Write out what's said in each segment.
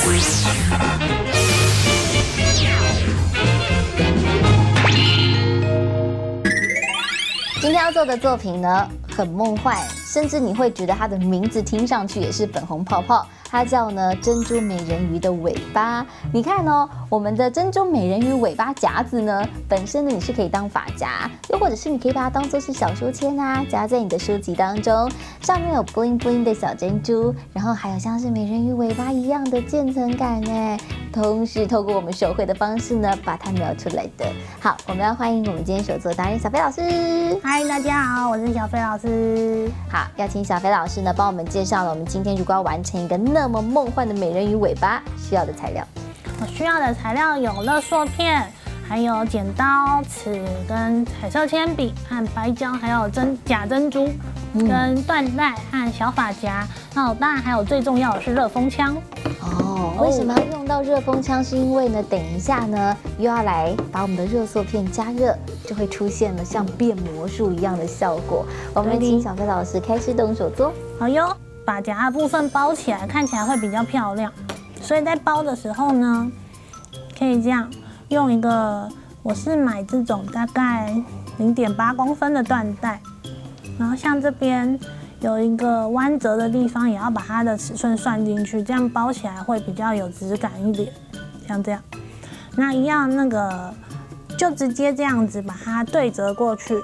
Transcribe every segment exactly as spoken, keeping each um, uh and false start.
今天要做的作品呢，很梦幻，甚至你会觉得它的名字听上去也是粉红泡泡。它叫呢珍珠美人鱼的尾巴。你看哦，我们的珍珠美人鱼尾巴夹子呢，本身呢你是可以当发夹，又或者是你可以把它当做是小书签啊，夹在你的书籍当中。上面有 bling bling 的小珍珠，然后还有像是美人鱼尾巴一样的渐层感哎，同时透过我们手绘的方式呢，把它描出来的。好，我们要欢迎我们今天手作达人小飞老师。 嗨，大家好，我是小飞老师。 好，要请小飞老师呢帮我们介绍了我们今天如果要完成一个那么梦幻的美人鱼尾巴需要的材料。 我需要的材料有乐塑片，还有剪刀、尺跟彩色铅笔和白胶，还有真假珍珠、嗯、跟缎带和小发夹。那当然还有最重要的是热风枪。 哦，为什么要用到热风枪？是因为呢，等一下呢又要来把我们的热塑片加热，就会出现了像变魔术一样的效果。我们请小飞老师开始动手做。 好哟。发夹的部分包起来，看起来会比较漂亮，所以在包的时候呢，可以这样用一个，我是买这种大概零点八公分的缎带，然后像这边有一个弯折的地方，也要把它的尺寸算进去，这样包起来会比较有质感一点，像这样。那一样那个就直接这样子把它对折过去。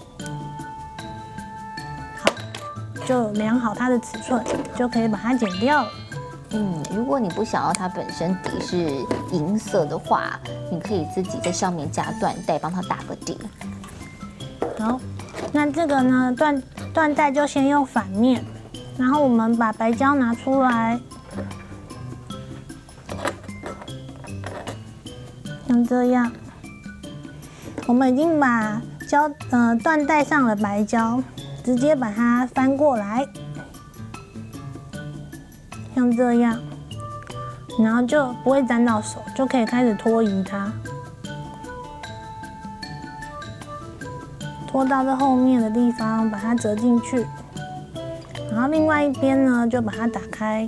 就量好它的尺寸，就可以把它剪掉了。 嗯，如果你不想要它本身底是银色的话，你可以自己在上面加缎带，帮它打个底。 好，那这个呢，缎缎带就先用反面，然后我们把白胶拿出来，像这样。我们已经把胶呃缎带上了白胶。直接把它翻过来，像这样，然后就不会沾到手，就可以开始脱移它。拖到这后面的地方，把它折进去，然后另外一边呢，就把它打开，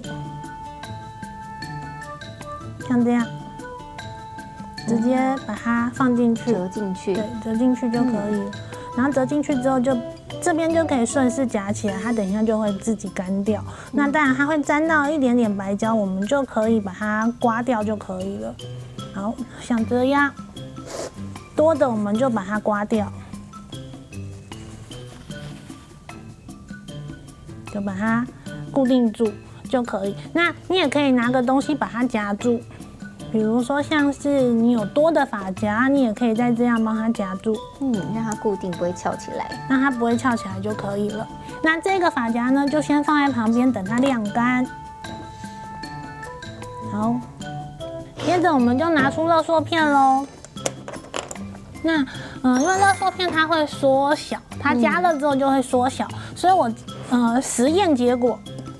像这样，直接把它放进去， 折进去， 对，折进去就可以了。嗯、然后折进去之后就。这边就可以顺势夹起来，它等一下就会自己干掉。嗯、那当然它会沾到一点点白胶，我们就可以把它刮掉就可以了。好，像这样，多的我们就把它刮掉，就把它固定住就可以。那你也可以拿个东西把它夹住。比如说，像是你有多的发夹，你也可以再这样帮它夹住， 嗯，让它固定，不会翘起来， 让它不会翘起来就可以了。那这个发夹呢，就先放在旁边等它晾干。好，接着我们就拿出乐塑片喽。那，嗯、呃，因为乐塑片它会缩小，它加热之后就会缩小，嗯、所以我，呃，实验结果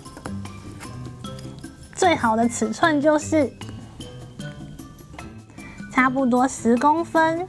最好的尺寸就是。差不多十公分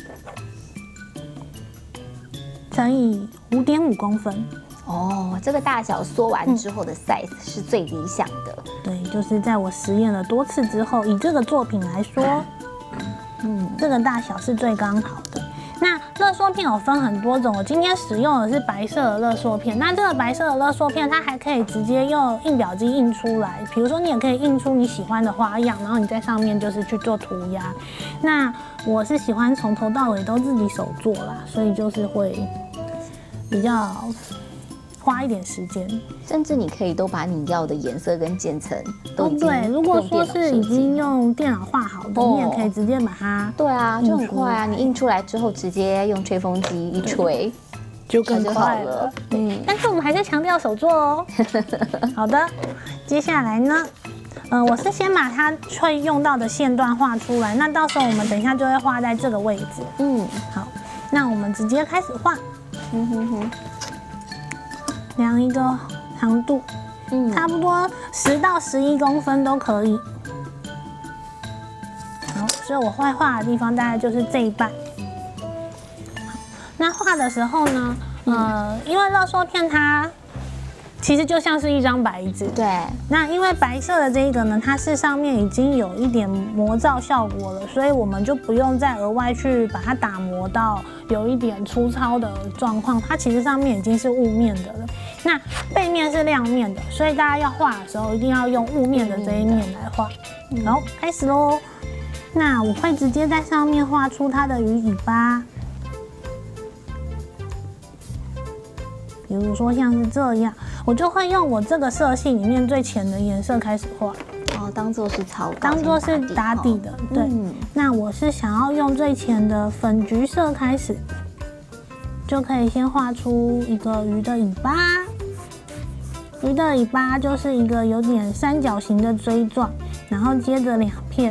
乘以五点五公分。 哦，这个大小缩完之后的 size、嗯、是最理想的。 对，就是在我实验了多次之后，以这个作品来说，嗯，这个大小是最刚好的。那乐塑片有分很多种，我今天使用的是白色的乐塑片。那这个白色的乐塑片，它还可以直接用印表机印出来。比如说，你也可以印出你喜欢的花样，然后你在上面就是去做涂鸦。那我是喜欢从头到尾都自己手做啦，所以就是会比较花一点时间。 甚至你可以都把你要的颜色跟渐层都已经、 哦、对，如果说是已经用电脑画好的，哦、你也可以直接把它对啊，就很快啊！你印出来之后，直接用吹风机一吹， 就更快了。嗯，但是我们还是强调手做哦。好的，接下来呢，呃，我是先把它会用到的线段画出来，那到时候我们等一下就会画在这个位置。嗯，好，那我们直接开始画。嗯哼哼。量一个长度，嗯，差不多十到十一公分都可以。好，所以我会画的地方大概就是这一半。那画的时候呢，呃，因为乐塑片它其实就像是一张白纸。 对。 那因为白色的这一个呢，它是上面已经有一点模造效果了，所以我们就不用再额外去把它打磨到有一点粗糙的状况。它其实上面已经是雾面的了。那背面是亮面的，所以大家要画的时候一定要用雾面的这一面来画。好，开始喽。那我会直接在上面画出它的鱼尾巴。比如说像是这样，我就会用我这个色系里面最浅的颜色开始画， 哦，当做是草稿， 当做是打底的，对。嗯、那我是想要用最浅的粉橘色开始，就可以先画出一个鱼的尾巴。鱼的尾巴就是一个有点三角形的锥状，然后接着两片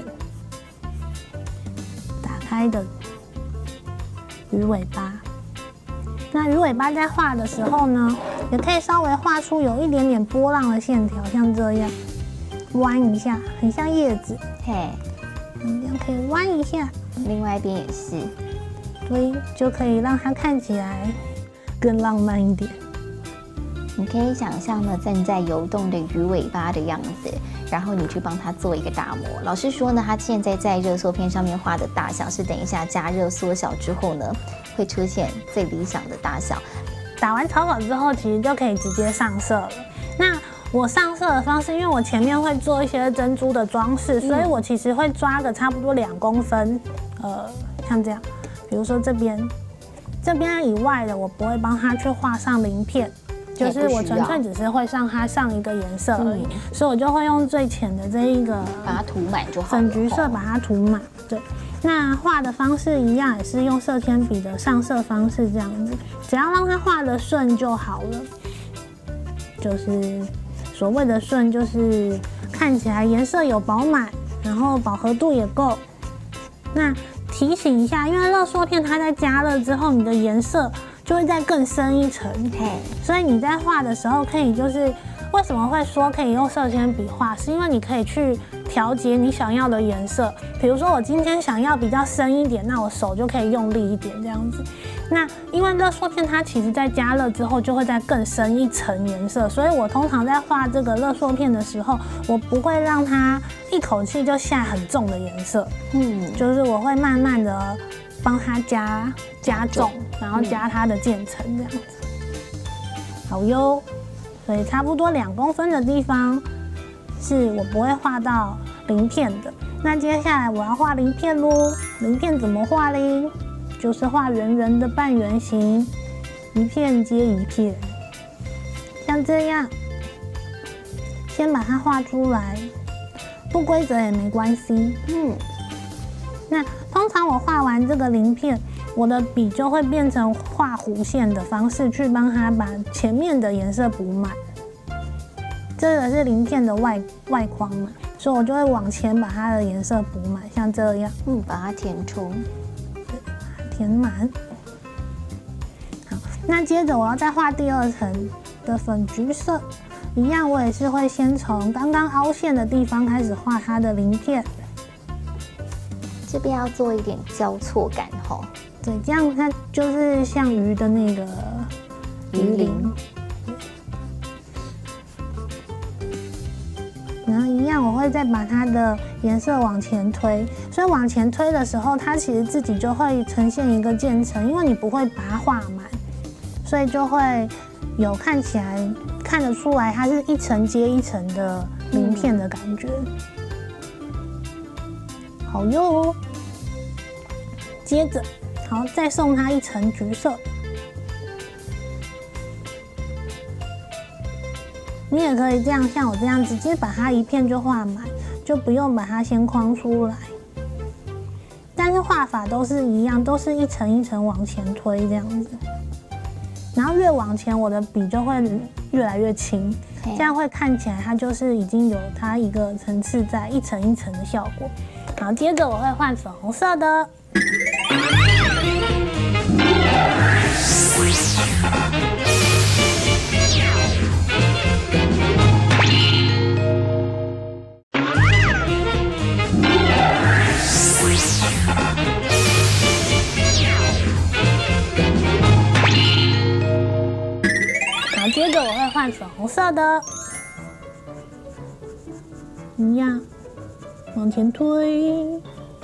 打开的鱼尾巴。那鱼尾巴在画的时候呢，也可以稍微画出有一点点波浪的线条，像这样弯一下，很像叶子。嘿，这样可以弯一下。 另外一边也是， 对，就可以让它看起来更浪漫一点。 你可以想象呢，站在游动的鱼尾巴的样子，然后你去帮它做一个打磨。老师说呢，它现在在热缩片上面画的大小是等一下加热缩小之后呢，会出现最理想的大小。 打完草稿之后，其实就可以直接上色了。那我上色的方式，因为我前面会做一些珍珠的装饰，所以我其实会抓个差不多两公分，呃，像这样。比如说这边，这边以外的我不会帮它去画上鳞片。就是我纯粹只是会让它上一个颜色而已，嗯、所以我就会用最浅的这一个把它涂满就好了， 粉橘色把它涂满。对，那画的方式一样，也是用色铅笔的上色方式这样子，只要让它画得顺就好了。就是所谓的顺，就是看起来颜色有饱满，然后饱和度也够。那提醒一下，因为热缩片它在加热之后，你的颜色就会再更深一层，所以你在画的时候可以就是为什么会说可以用色铅笔画，是因为你可以去调节你想要的颜色。比如说我今天想要比较深一点，那我手就可以用力一点这样子。那因为热缩片它其实在加热之后就会再更深一层颜色，所以我通常在画这个热缩片的时候，我不会让它一口气就下很重的颜色，嗯，就是我会慢慢的帮它加加重，然后加它的渐层这样子。好哟，所以差不多两公分的地方是我不会画到鳞片的。那接下来我要画鳞片咯，鳞片怎么画嘞？就是画圆圆的半圆形，一片接一片，像这样。先把它画出来，不规则也没关系。嗯，那通常我画完这个鳞片，我的笔就会变成画弧线的方式去帮它把前面的颜色补满。这个是鳞片的外外框嘛，所以我就会往前把它的颜色补满，像这样。 嗯，把它填充， 对，把它填满。好，那接着我要再画第二层的粉橘色，一样我也是会先从刚刚凹陷的地方开始画它的鳞片。 这边要做一点交错感吼， 对，这样它就是像鱼的那个鱼鳞。然后一样，我会再把它的颜色往前推，所以往前推的时候，它其实自己就会呈现一个渐层，因为你不会把它画满，所以就会有看起来看得出来它是一层接一层的鳞片的感觉。好哟，接着好再送它一层橘色。你也可以这样，像我这样直接把它一片就画满，就不用把它先框出来。但是画法都是一样，都是一层一层往前推这样子。然后越往前，我的笔就会越来越轻，这样会看起来它就是已经有它一个层次在一层一层的效果。好，接着我会换粉红色的。接着我会换粉红色的，一样往前推。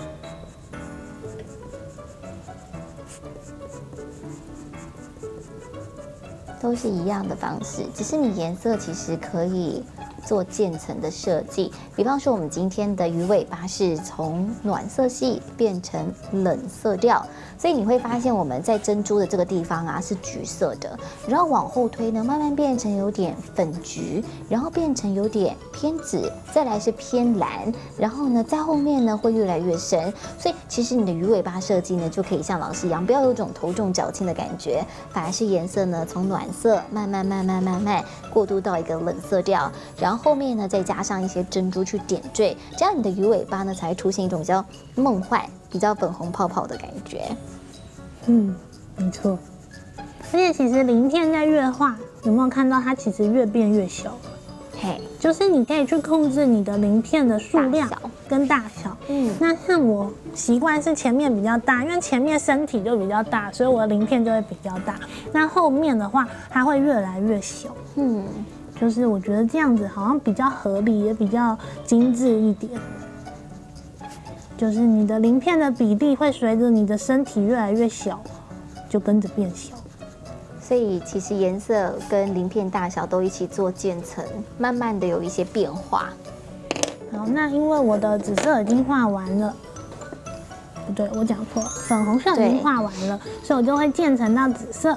都是一样的方式，只是你颜色其实可以做渐层的设计。比方说，我们今天的鱼尾巴是从暖色系变成冷色调，所以你会发现我们在珍珠的这个地方啊是橘色的，然后往后推呢，慢慢变成有点粉橘，然后变成有点偏紫，再来是偏蓝，然后呢在后面呢会越来越深。所以其实你的鱼尾巴设计呢，就可以像老师一样，不要有种头重脚轻的感觉，反而是颜色呢从暖色慢慢慢慢慢慢过渡到一个冷色调，然后后面呢再加上一些珍珠去点缀，这样你的鱼尾巴呢才会出现一种比较梦幻、比较粉红泡泡的感觉。 嗯，没错。而且其实鳞片在越画，有没有看到它其实越变越小？ 嘿， 就是你可以去控制你的鳞片的数量跟大小。嗯，那像我习惯是前面比较大，因为前面身体就比较大，所以我的鳞片就会比较大。那后面的话，它会越来越小。嗯，就是我觉得这样子好像比较合理，也比较精致一点。就是你的鳞片的比例会随着你的身体越来越小，就跟着变小。 所以其实颜色跟鳞片大小都一起做渐层，慢慢的有一些变化。 好，那因为我的紫色已经画完了，不对，我讲错了，粉红色已经画完了，所以我就会渐层到紫色。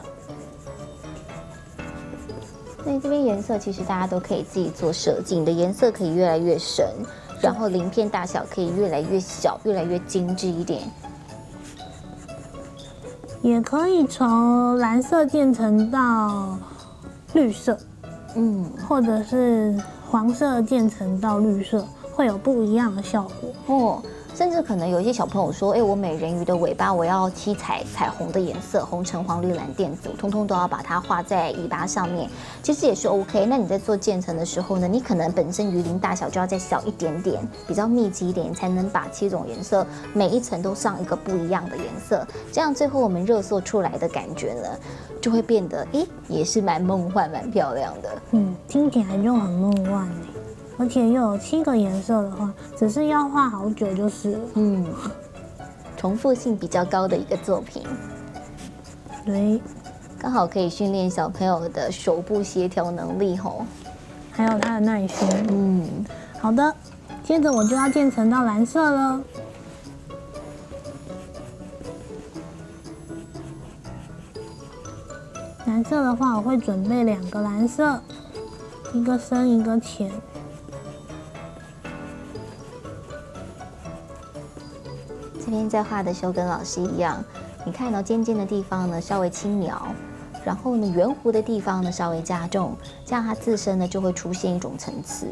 所以这边颜色其实大家都可以自己做设计，你的颜色可以越来越深，然后鳞片大小可以越来越小，越来越精致一点。 也可以从蓝色渐层到绿色，嗯，或者是黄色渐层到绿色，会有不一样的效果哦。甚至可能有一些小朋友说，哎，我美人鱼的尾巴我要七彩彩虹的颜色，红橙黄绿蓝靛紫，通通都要把它画在尾巴上面，其实也是 OK。那你在做渐层的时候呢，你可能本身鱼鳞大小就要再小一点点，比较密集一点，才能把七种颜色每一层都上一个不一样的颜色，这样最后我们热塑出来的感觉呢，就会变得，哎，也是蛮梦幻、蛮漂亮的。 嗯，听起来就很梦幻哎。而且又有七个颜色的话，只是要画好久就是了。嗯， 重复性比较高的一个作品。 对， 刚好可以训练小朋友的手部协调能力吼， 还有他的耐心。嗯，好的，接着我就要渐层到蓝色了。蓝色的话，我会准备两个蓝色，一个深，一个浅。 这边在画的时候跟老师一样，你看到尖尖的地方呢稍微轻描，然后呢圆弧的地方呢稍微加重，这样它自身呢就会出现一种层次。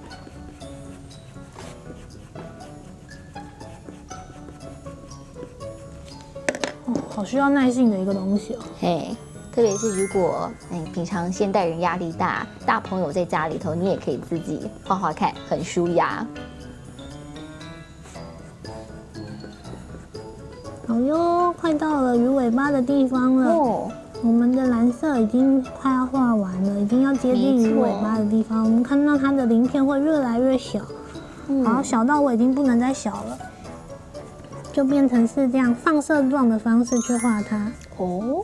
哦，好需要耐性的一个东西哦。 嘿，特别是如果哎平常现代人压力大，大朋友在家里头，你也可以自己画画看，很舒压。 好哟，快到了鱼尾巴的地方了。哦，我们的蓝色已经快要画完了，已经要接近鱼尾巴的地方。我们看到它的鳞片会越来越小，嗯、好，小到我已经不能再小了，就变成是这样放射状的方式去画它。哦，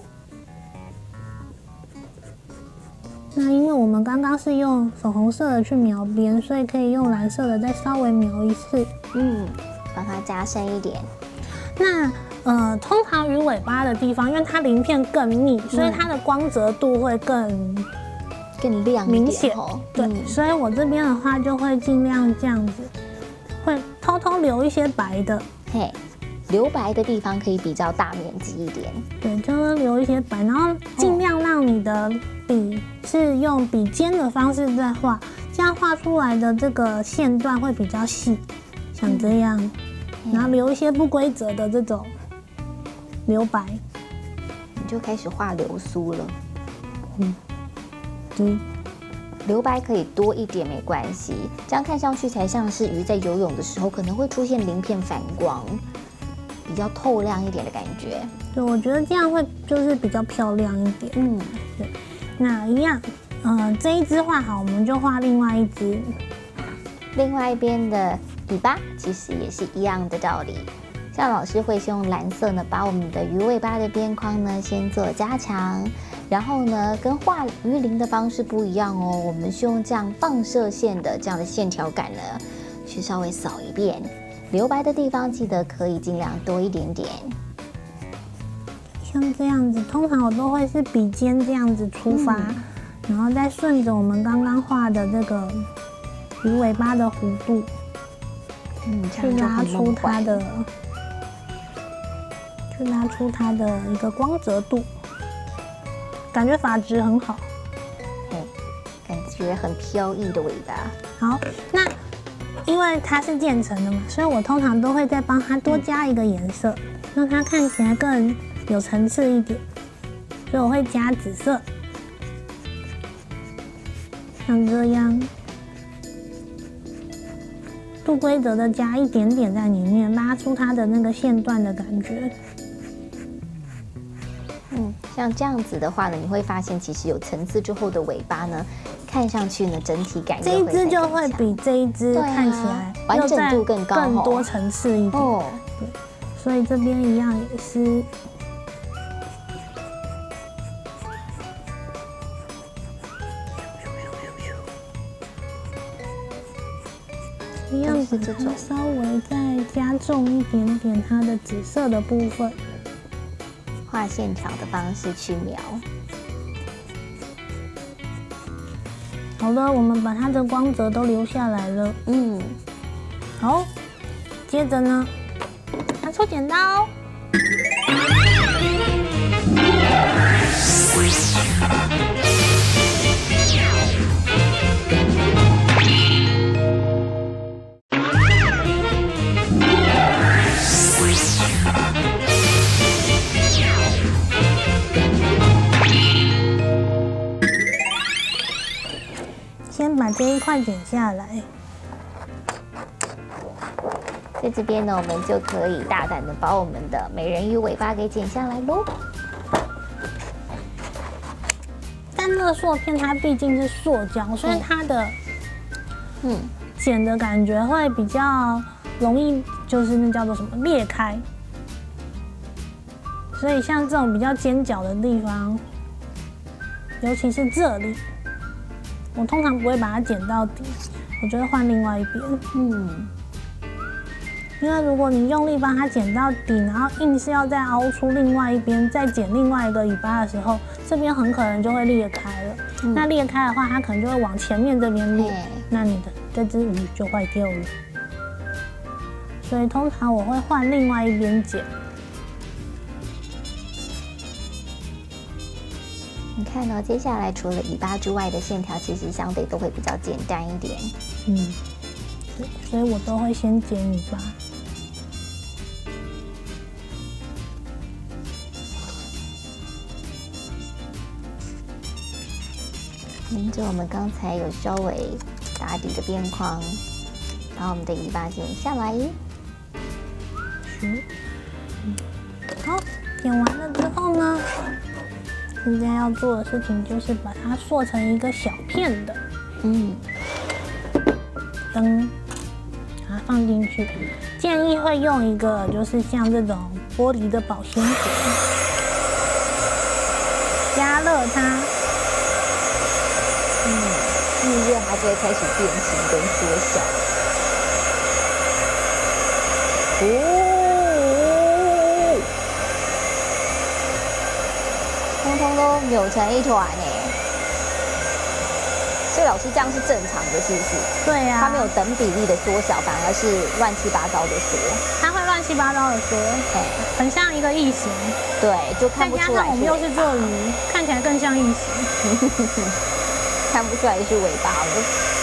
那因为我们刚刚是用粉红色的去描边，所以可以用蓝色的再稍微描一次。 嗯，帮它加深一点。 那呃，通常鱼尾巴的地方，因为它鳞片更密，所以它的光泽度会更更亮明显。对， 嗯、 所以我这边的话就会尽量这样子，会偷偷留一些白的。 嘿，留白的地方可以比较大面积一点。 对，就是留一些白，然后尽量让你的笔是用笔尖的方式在画，这样画出来的这个线段会比较细，像这样。嗯然后留一些不规则的这种留白， 你就开始画流苏了。 嗯，对， 留白可以多一点没关系，这样看上去才像是鱼在游泳的时候可能会出现鳞片反光，比较透亮一点的感觉。 对，我觉得这样会就是比较漂亮一点。嗯，对。那一样呃，这一只画好，我们就画另外一只。 另外一边的尾巴其实也是一样的道理。像老师会是用蓝色呢，把我们的鱼尾巴的边框呢先做加强，然后呢跟画鱼鳞的方式不一样哦，我们是用这样放射线的这样的线条感呢，去稍微扫一遍，留白的地方记得可以尽量多一点点。 像这样子，通常我都会是笔尖这样子出发，嗯、然后再顺着我们刚刚画的这个鱼尾巴的弧度，嗯，去拉出它的。去拉出它的一个光泽度，感觉发质很好， 嗯，感觉很飘逸的尾巴。 好，那因为它是渐层的嘛，所以我通常都会再帮它多加一个颜色，让它看起来更有层次一点。所以我会加紫色，像这样，不规则的加一点点在里面，拉出它的那个线段的感觉。 嗯，像这样子的话呢，你会发现其实有层次之后的尾巴呢，看上去呢整体感这一只就会比这一只看起来完整度更高， 更多层次一点。哦，对，所以这边一样也是。一样子，它稍微再加重一点点它的紫色的部分。 画线条的方式去描。 好了，我们把它的光泽都留下来了。嗯，好，接着呢，拿出剪刀。先把这一块剪下来， 在这边呢，我们就可以大胆的把我们的美人鱼尾巴给剪下来喽。 但乐塑片它毕竟是塑胶，所以它的嗯剪的感觉会比较容易，就是那叫做什么裂开。所以像这种比较尖角的地方，尤其是这里。我通常不会把它剪到底，我就会换另外一边。嗯，因为如果你用力帮它剪到底，然后硬是要再凹出另外一边，再剪另外一个尾巴的时候，这边很可能就会裂开了。嗯、那裂开的话，它可能就会往前面这边裂，那你的这只鱼就坏掉了。所以通常我会换另外一边剪。 你看呢？接下来除了尾巴之外的线条，其实相对都会比较简单一点。 嗯，所以我都会先剪尾巴。 沿着我们刚才有稍微打底的边框，把我们的尾巴剪下来。 嗯，好，剪完了之后呢？现在要做的事情就是把它塑成一个小片的，嗯，灯，把它放进去。建议会用一个就是像这种玻璃的保鲜盒，加热它， 嗯，预热它就会开始变形跟缩小。哦。通通都扭成一团哎，所以老师这样是正常的，是不是？ 对呀、啊， 它没有等比例的缩小，反而是乱七八糟的缩。 它会乱七八糟的缩，哎，很像一个异形。 对，就看不出来。 再加上我们又是做鱼，看起来更像异形， 看不出来是尾巴了。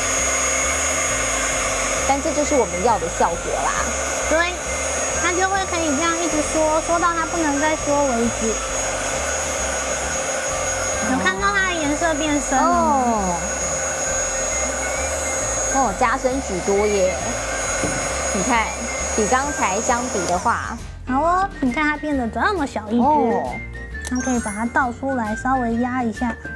但这就是我们要的效果啦。 对，它就会可以这样一直缩，缩到它不能再缩为止。有看到它的颜色变深了哦， 哦，加深许多耶！你看，比刚才相比的话， 好哦，你看它变得这么小一只，哦，它可以把它倒出来，稍微压一下，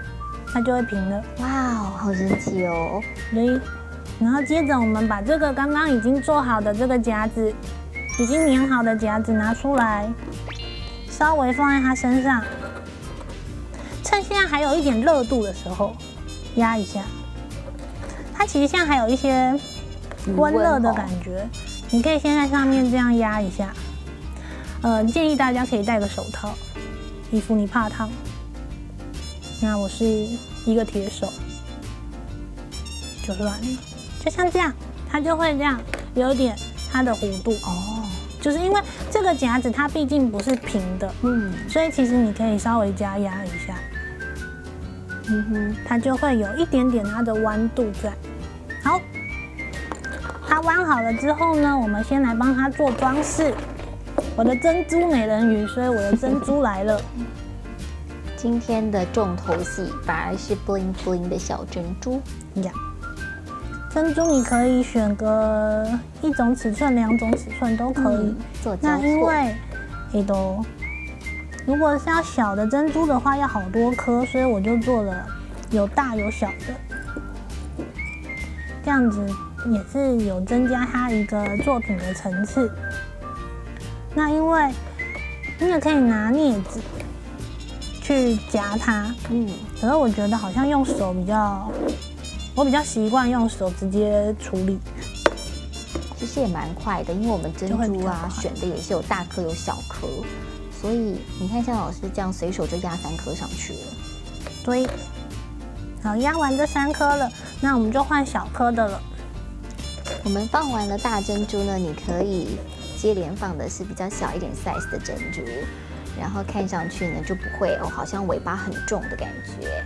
它就会平了。 哇哦，好神奇哦！ 所以，然后接着我们把这个刚刚已经做好的这个夹子，已经粘好的夹子拿出来，稍微放在它身上，趁现在还有一点热度的时候，压一下。它其实现在还有一些温热的感觉，你可以先在上面这样压一下。呃，建议大家可以戴个手套，以防你怕烫。那我是一个铁手，就软了，就像这样，它就会这样有点它的弧度哦。就是因为这个夹子它毕竟不是平的，嗯，所以其实你可以稍微加压一下，嗯哼，它就会有一点点它的弯度在。好，它弯好了之后呢，我们先来帮它做装饰。我的珍珠美人鱼，所以我的珍珠来了。 今天的重头戏反而是 bling bling 的小珍珠。 呀，珍珠你可以选个一种尺寸、两种尺寸都可以。嗯、 做交错。 那因为，诶都，如果是要小的珍珠的话，要好多颗，所以我就做了有大有小的，这样子也是有增加它一个作品的层次。那因为你也可以拿镊子去夹它，嗯，可是我觉得好像用手比较，我比较习惯用手直接处理。 其实也蛮快的，因为我们珍珠啊选的也是有大颗有小颗，所以你看像老师这样随手就压三颗上去了。 对，好，压完这三颗了，那我们就换小颗的了。 我们放完了大珍珠呢，你可以接连放的是比较小一点 size 的珍珠，然后看上去呢就不会哦，好像尾巴很重的感觉。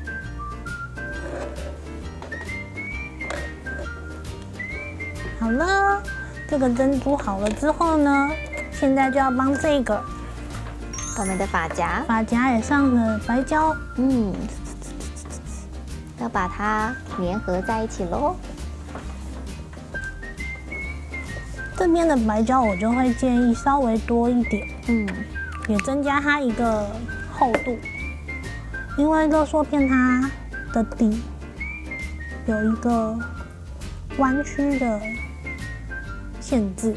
好了，这个珍珠好了之后呢，现在就要帮这个我们的发夹， 发夹也上了白胶， 嗯，要把它粘合在一起喽。 这边的白胶我就会建议稍微多一点，嗯，也增加它一个厚度，因为乐塑片它的底有一个弯曲的限制。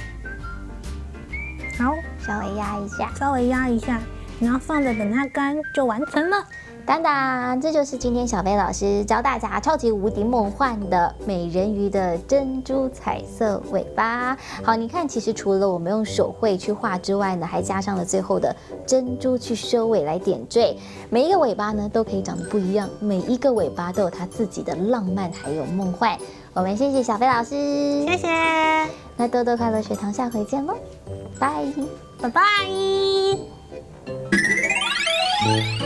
好， 稍微压一下， 稍微压一下，然后放着等它干就完成了。 当当，这就是今天小飞老师教大家超级无敌梦幻的美人鱼的珍珠彩色尾巴。好，你看，其实除了我们用手绘去画之外呢，还加上了最后的珍珠去收尾来点缀。每一个尾巴呢都可以长得不一样，每一个尾巴都有它自己的浪漫还有梦幻。我们谢谢小飞老师， 谢谢。 那豆豆快乐学堂下回见喽，拜拜拜。